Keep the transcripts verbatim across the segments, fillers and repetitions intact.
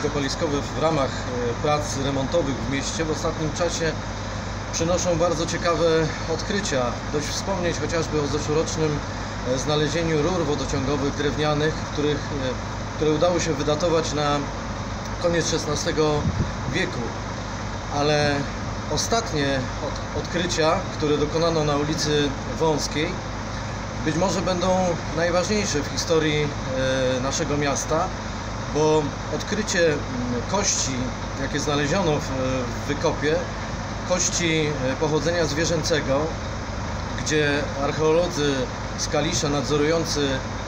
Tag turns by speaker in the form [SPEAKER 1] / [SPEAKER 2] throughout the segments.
[SPEAKER 1] wykopaliskowe w ramach prac remontowych w mieście w ostatnim czasie przynoszą bardzo ciekawe odkrycia. Dość wspomnieć chociażby o zeszłorocznym znalezieniu rur wodociągowych drewnianych, których, które udało się wydatować na koniec szesnastego wieku. Ale ostatnie od, odkrycia, które dokonano na ulicy Wąskiej, być może będą najważniejsze w historii naszego miasta, bo odkrycie kości, jakie znaleziono w wykopie, kości pochodzenia zwierzęcego, gdzie archeolodzy z Kalisza nadzorujący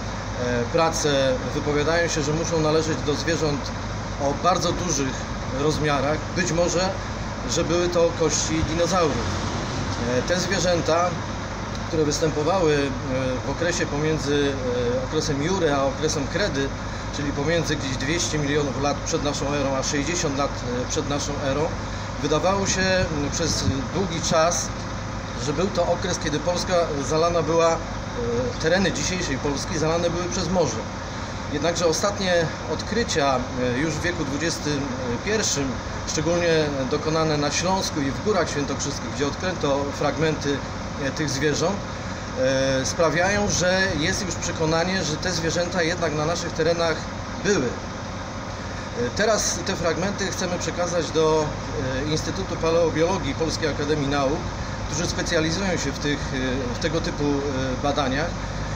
[SPEAKER 1] pracę wypowiadają się, że muszą należeć do zwierząt o bardzo dużych rozmiarach, być może, że były to kości dinozaurów. Te zwierzęta, które występowały w okresie pomiędzy okresem Jury a okresem Kredy, czyli pomiędzy gdzieś dwieście milionów lat przed naszą erą, a sześćdziesiąt lat przed naszą erą, wydawało się przez długi czas, że był to okres, kiedy Polska zalana była, tereny dzisiejszej Polski zalane były przez morze. Jednakże ostatnie odkrycia już w wieku dwudziestym pierwszym, szczególnie dokonane na Śląsku i w Górach Świętokrzyskich, gdzie odkryto fragmenty tych zwierząt, sprawiają, że jest już przekonanie, że te zwierzęta jednak na naszych terenach były. Teraz te fragmenty chcemy przekazać do Instytutu Paleobiologii Polskiej Akademii Nauk, którzy specjalizują się w, tych, w tego typu badaniach.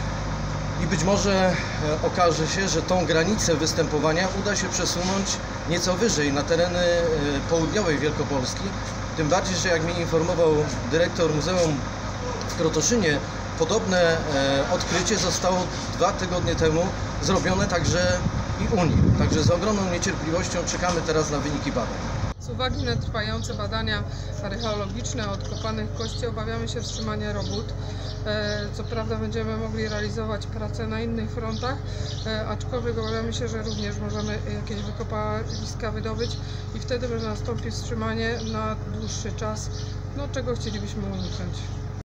[SPEAKER 1] I być może okaże się, że tą granicę występowania uda się przesunąć nieco wyżej, na tereny południowej Wielkopolski. Tym bardziej, że jak mnie informował dyrektor Muzeum w Krotoszynie, podobne odkrycie zostało dwa tygodnie temu zrobione także i u nich. Także z ogromną niecierpliwością czekamy teraz na wyniki badań.
[SPEAKER 2] Z uwagi na trwające badania archeologiczne odkopanych kości obawiamy się wstrzymania robót. Co prawda będziemy mogli realizować pracę na innych frontach, aczkolwiek obawiamy się, że również możemy jakieś wykopaliska wydobyć i wtedy może nastąpić wstrzymanie na dłuższy czas, no, czego chcielibyśmy uniknąć.